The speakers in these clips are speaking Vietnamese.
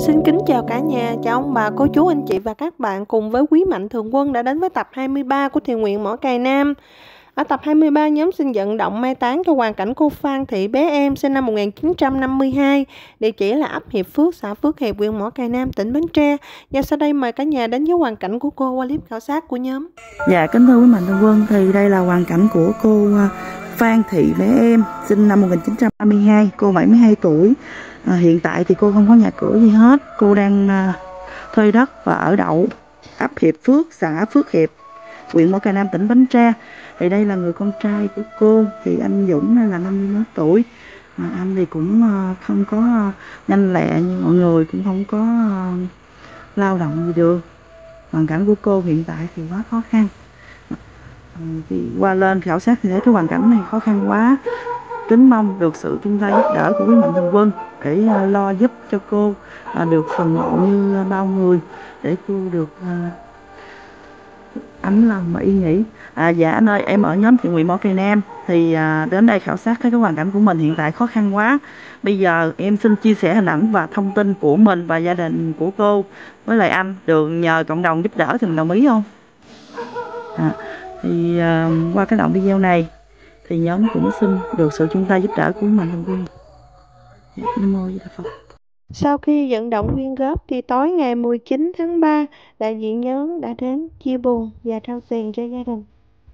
Xin kính chào cả nhà, chào ông bà, cô chú, anh chị và các bạn cùng với Quý Mạnh Thường Quân đã đến với tập 23 của Thiện nguyện Mỏ Cày Nam. Ở tập 23, nhóm xin vận động mai táng cho hoàn cảnh cô Phan Thị bé em sinh năm 1952, địa chỉ là ấp Hiệp Phước, xã Phước Hiệp, huyện Mỏ Cày Nam, tỉnh Bến Tre. Và sau đây mời cả nhà đến với hoàn cảnh của cô qua clip khảo sát của nhóm. Dạ, kính thưa Quý Mạnh Thường Quân, thì đây là hoàn cảnh của cô Phan Thị bé em sinh năm 1952, cô 72 tuổi. Hiện tại thì cô không có nhà cửa gì hết, cô đang thuê đất và ở đậu ấp Hiệp Phước, xã Phước Hiệp, huyện Mỏ Cày Nam, tỉnh Bến Tre. Thì đây là người con trai của cô, thì anh Dũng là 51 tuổi. Anh thì cũng không có nhanh lẹ như mọi người, cũng không có lao động gì được. Hoàn cảnh của cô hiện tại thì quá khó khăn. Thì qua lên khảo sát thì thấy cái hoàn cảnh này khó khăn quá, kính mong được sự chung tay giúp đỡ của Quý Mạnh Thường Quân để lo giúp cho cô được phần mộ như bao người, để cô được ấm lòng mà yên nghỉ. Dạ anh ơi, em ở nhóm Thiện nguyện Mỏ Cày Nam thì đến đây khảo sát cái hoàn cảnh của mình hiện tại khó khăn quá. Bây giờ em xin chia sẻ hình ảnh và thông tin của mình và gia đình của cô với lại anh, được nhờ cộng đồng giúp đỡ thì mình đồng ý không? Thì qua cái đoạn video này thì nhóm cũng xin được sự chung tay giúp đỡ của Mạnh Thường Quân. Sau khi vận động quyên góp thì tối ngày 19 tháng 3, đại diện nhóm đã đến chia buồn và trao tiền cho gia đình.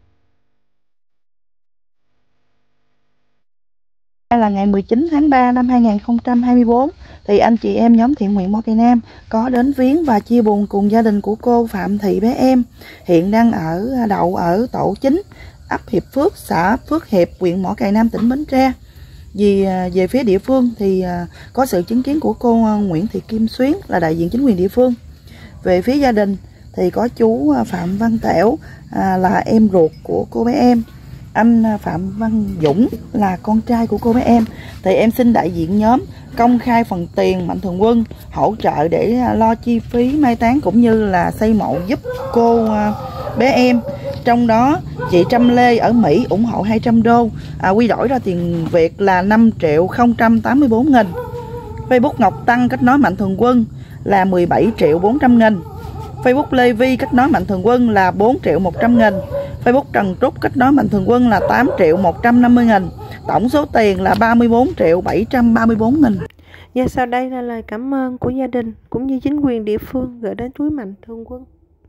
Đây là ngày 19 tháng 3 năm 2024 thì anh chị em nhóm Thiện nguyện Mỏ Cày Nam có đến viếng và chia buồn cùng gia đình của cô Phạm Thị bé em, hiện đang ở đậu ở tổ 9 ấp Hiệp Phước, xã Phước Hiệp, huyện Mỏ Cày Nam, tỉnh Bến Tre. Vì về phía địa phương thì có sự chứng kiến của cô Nguyễn Thị Kim Xuyến là đại diện chính quyền địa phương. Về phía gia đình thì có chú Phạm Văn Tẻo là em ruột của cô bé em, anh Phạm Văn Dũng là con trai của cô bé em. Thì em xin đại diện nhóm công khai phần tiền Mạnh Thường Quân hỗ trợ để lo chi phí mai táng cũng như là xây mộ giúp cô bé em. Trong đó chị Trâm Lê ở Mỹ ủng hộ 200 đô, quy đổi ra tiền Việt là 5.084.000. Facebook Ngọc Tăng kết nối Mạnh Thường Quân là 17.400.000. Facebook Lê Vi kết nối Mạnh Thường Quân là 4.100.000. Facebook Trần Trúc kết nối Mạnh Thường Quân là 8.150.000. Tổng số tiền là 34.734.000. Và sau đây là lời cảm ơn của gia đình cũng như chính quyền địa phương gửi đến túi Mạnh Thường Quân.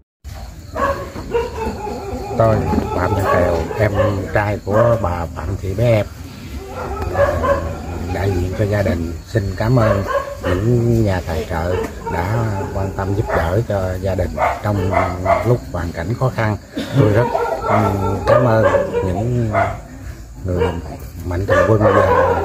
Tôi Phạm Văn Tèo, em trai của bà Phạm Thị bé em, đại diện cho gia đình xin cảm ơn những nhà tài trợ đã quan tâm giúp đỡ cho gia đình trong lúc hoàn cảnh khó khăn. Tôi rất cảm ơn những người Mạnh Thường Quân và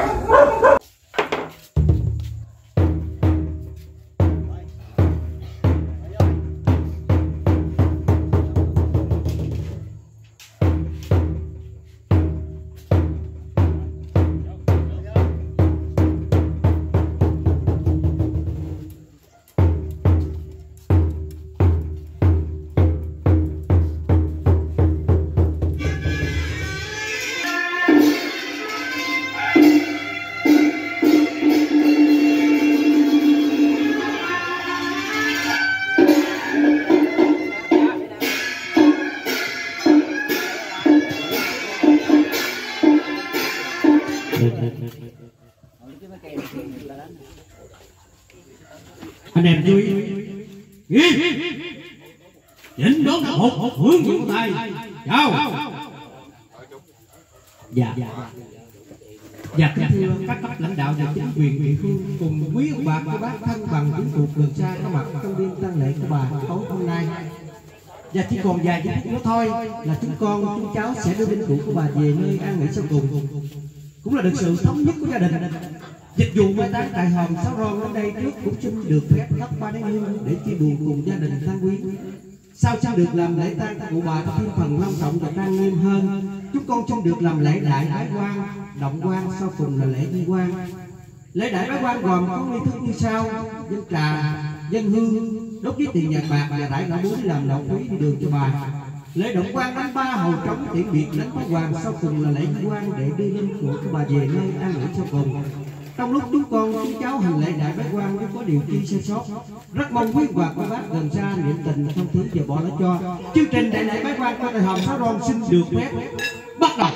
anh em chú ý chỉnh đốn một hướng vững tay chào. Dạ kính thưa các cấp lãnh đạo và chính quyền địa phương cùng quý ông bà cô bác thân bằng những cuộc gần xa có mặt trong đêm tang lễ của bà tối hôm nay. Và chỉ còn vài giây phút nữa thôi là chúng cháu sẽ đưa linh cữu của bà về nơi an nghỉ sau cùng, cũng là được sự thống nhất của gia đình. Dịch vụ mai táng tại hòm Sáu Ron đến đây trước cũng xin được phép thắp 3 nén hương để chia buồn cùng gia đình tang quyến. Sau xin được làm lễ tang của bà có thêm phần long trọng và trang nghiêm hơn. Chúng con xin được làm lễ đại bái quan, động quan, sau cùng là lễ di quan. Lễ đại bái quan gồm có nghi thức như sau: dân trà, dân hương, đốt với tiền vàng bạc và rải lọ búa để làm lậu quý đi đường cho bà. Lễ động quan đánh 3 hầu trống tiễn biệt đánh Thái Hoàng, sau cùng là lễ di quan để đưa linh cữu của bà về nơi an nghỉ sau cùng. Trong lúc chúng con chúng cháu hành lễ đại bái quan nếu có điều chi sai sót, rất mong quý bà cô bác gần xa niệm tình thông thứ và bỏ lỡ cho. Chương trình đại lễ bái quan cho đại hòm Sáu Ron xin được phép bắt đầu.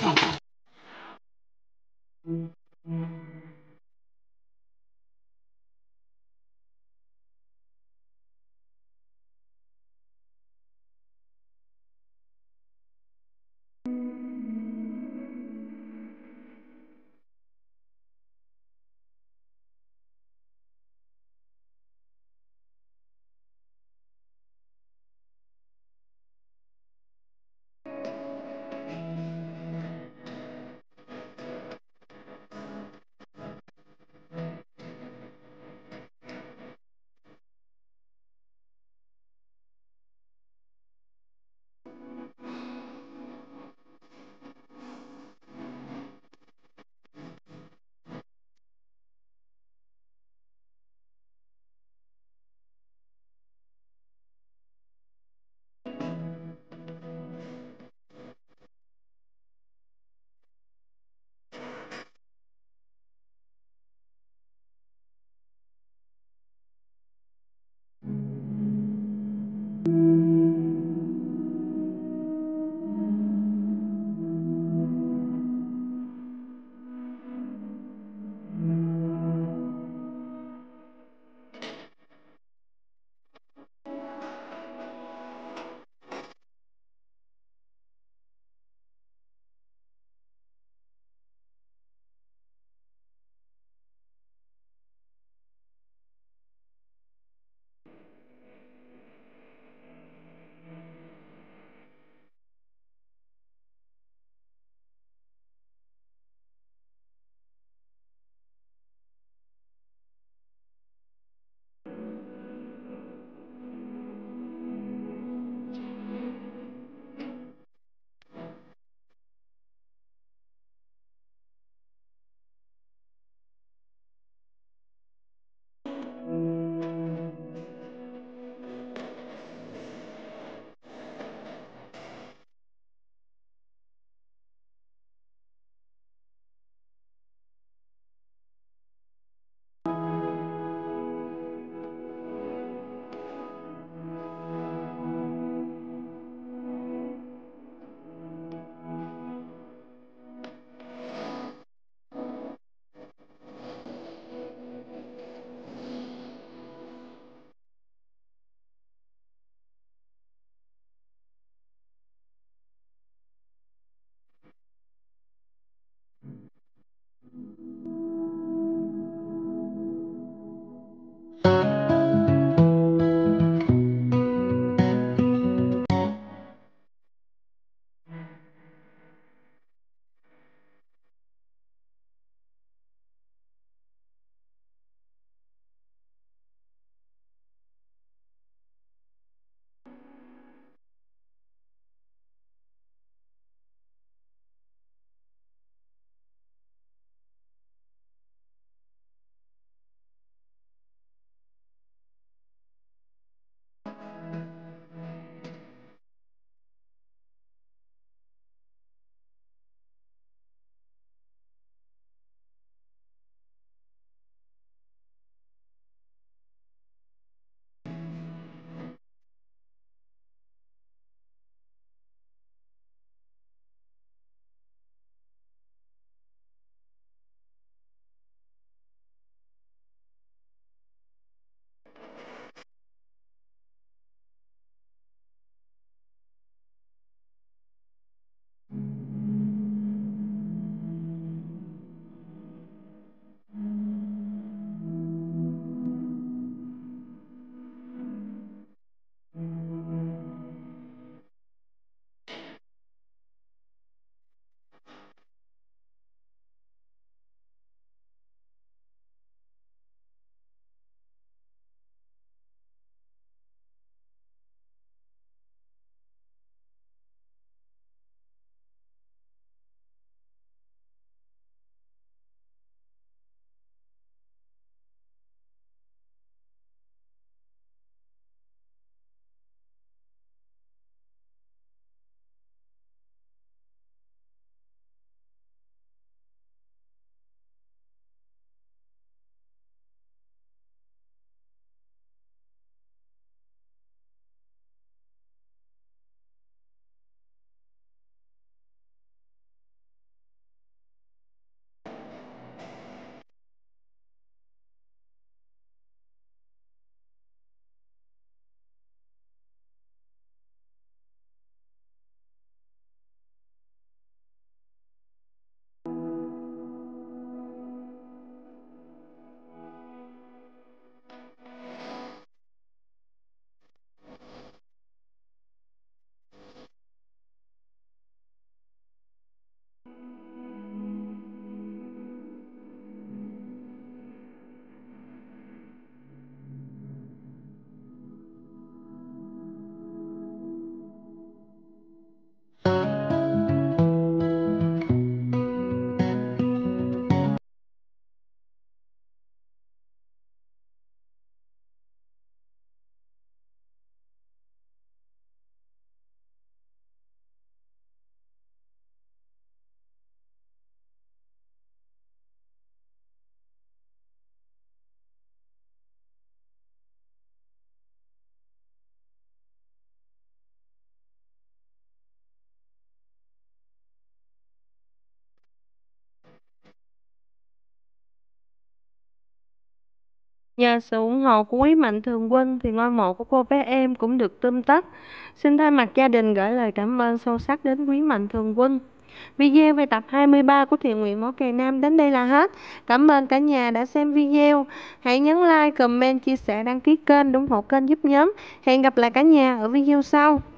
Nhờ sự ủng hộ của quý mạnh thường quân thì ngôi mộ của cô bé em cũng được tươm tất. Xin thay mặt gia đình gửi lời cảm ơn sâu sắc đến quý mạnh thường quân. Video về tập 23 của Thiện nguyện Mỏ Cày Nam đến đây là hết. Cảm ơn cả nhà đã xem video. Hãy nhấn like, comment, chia sẻ, đăng ký kênh, ủng hộ kênh giúp nhóm. Hẹn gặp lại cả nhà ở video sau.